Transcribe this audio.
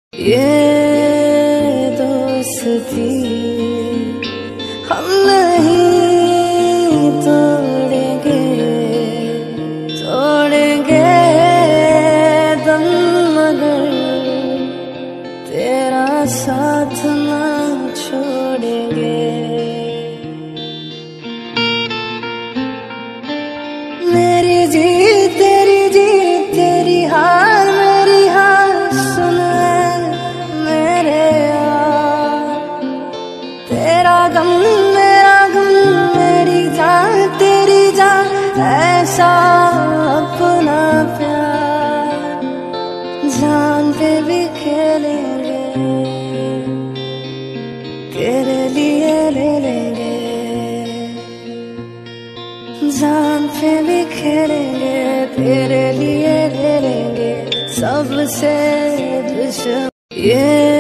ये दोस्ती हम नहीं तोड़ेंगे, तोड़ेंगे दम मगर तेरा साथ ना छोड़ेंगे। मेरी जीत तेरी जीत, तेरी हार मेरी हार, सुन मेरे यार। तेरा गम मेरा गम, मेरी जान तेरी जान, ऐसा अपना प्यार जान पे भी खेलेंगे, तेरे लिए ले लेंगे। जान पे भी खेलेंगे, तेरे लिए ले लेंगे सबसे दुश्मन।